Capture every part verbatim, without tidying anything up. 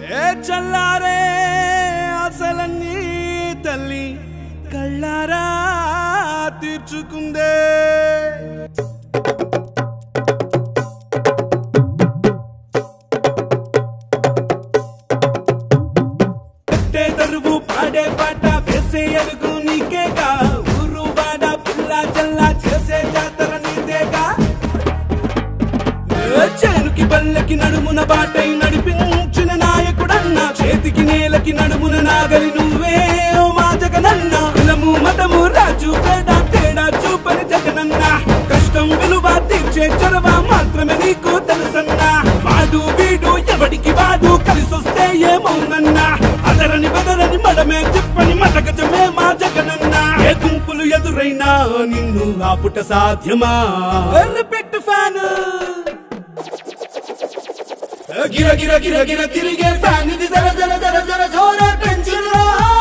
ఏ చల్లారే ఆశలన్నీ తల్లి కళ్ళారా తీర్చుకుందే. పెట్టే తరువు పాడే పాట వేసే అడుగు నీకేగా, ఊరు వాడ పిల్ల చల్లా చేసే జాతర నీదేగా. చేనుకి పల్లెకి నడుమున బాటై నడిపించిన నాయకుడన్నా, చేతికి నేలకి నడుమున నాగలి నువ్వే ఓ మా జగనన్న. కులము మతము రాజు తేడా తేడా చూపని జగనన్న, కష్టం విలువ తీర్చే చొరవ మాత్రమే నీకు తెలుసన్నా. వాడు వీడు ఎవడికి వాడు కలిసొస్తే ఏమవునన్నా, అదరని బదరని మడమే చెప్పని మటగజమే మా జగనన్న. ఏ గుంపులు ఎదురైనా నిన్ను ఆపుట సాధ్యమా? పెట్టు ఫ్యాను గిర గిర గిర గిర తిరిగే ఫ్యాన్ ఇది, జర జర జర జర జోరే పెంచురా.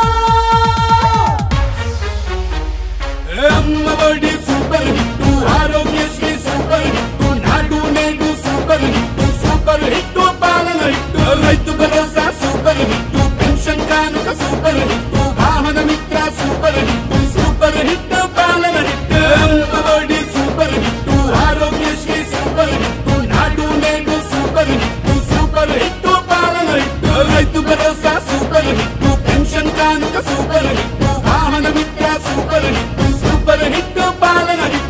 Ammavodi super hit, Aarogyasri super hit, Nadu Nedu super hit, super hit పాలన hit, Rythu Bharosa super hit, pension Kanuka super hit, Vahana Mitra super hit, super hit పాలన hit. Ammavodi super hit, Aarogyasri super hit, Nadu Nedu super hit, super hit పాలన hit, Rythu Bharosa super hit, pension Kanuka super hit, Vahana Mitra super hit, super hit పాలన hit.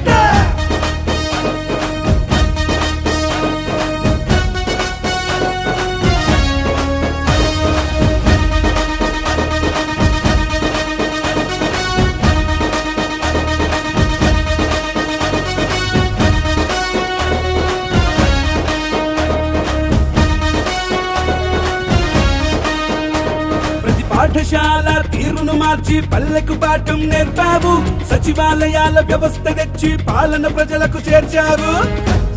పాఠశాల తీరును మార్చి పల్లెకు పాఠం నేర్పావు, సచివాలయాల వ్యవస్థ తెచ్చి పాలన ప్రజలకు చేర్చావు.